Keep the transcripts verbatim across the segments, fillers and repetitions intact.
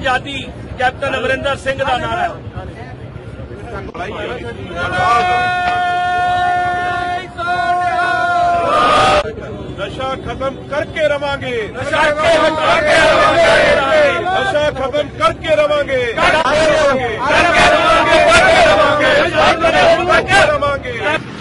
आज़ादी कैप्टन अमरिंदर सिंह का नारा है। नशा खत्म करके रवांगे, नशा करके रवांगे, नशा खत्म करके रवांगे, करके रवांगे, करके रवांगे।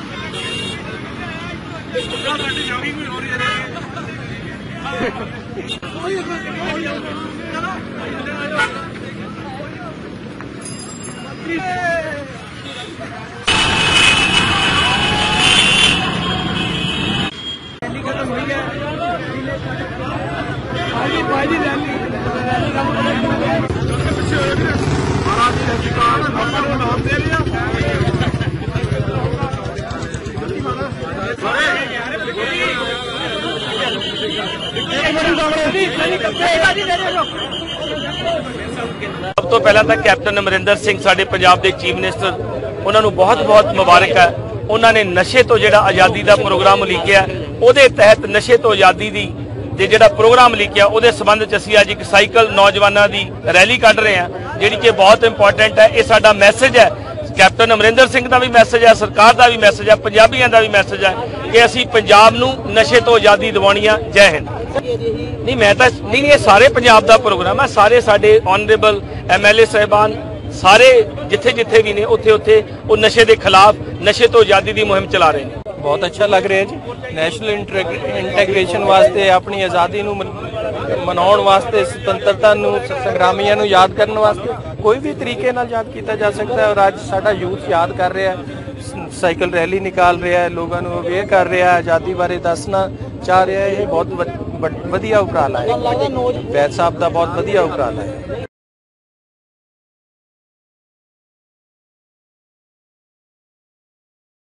सब तो पहला तो कैप्टन अमरिंदर सिंह साडे पंजाब के चीफ मिनिस्टर, उन्होंने बहुत बहुत मुबारक है। उन्होंने नशे तो जिहड़ा आज़ादी का प्रोग्राम लिखिया, उहदे तहत नशे तो आज़ादी दी जे जिहड़ा प्रोग्राम लिखिया उहदे संबंध च असीं अज एक साइकिल नौजवानों की रैली कढ रहे हैं, जिहड़ी कि बहुत इंपॉर्टेंट है। ये साडा मैसेज है, कैप्टन अमरिंदर सिंह का भी मैसेज है, सरकार का भी मैसेज है, पंजाबियों का भी मैसेज है कि असीं पंजाब नूं नशे तो आज़ादी दिवाउणी आ। जय हिंद। नहीं मैं तो नहीं, ये सारे पंजाब का प्रोग्राम है, सारे साडे ऑनरेबल एम एल ए साहिबान सारे जिथे जिथे भी ने उथे उथे वो नशे के खिलाफ नशे तो आज़ादी की मुहिम चला रहे हैं। बहुत अच्छा लग रहा है जी। नैशनल इंटैग्रेशन वास्ते, अपनी आज़ादी नूं मनाउण वास्ते, सुतंत्रता नूं संग्रामियों नूं याद करने वास्ते कोई भी तरीके नाल याद किया जा सकता है। और अज साडा यूथ याद कर रहा है, साइकिल रैली निकाल रहा है, लोगों को अवेयर कर रहा है, आज़ादी बारे दसना चाह रहा है। ये बहुत वधिया उपराला है, वैद साहब का बहुत वधिया उपराला है।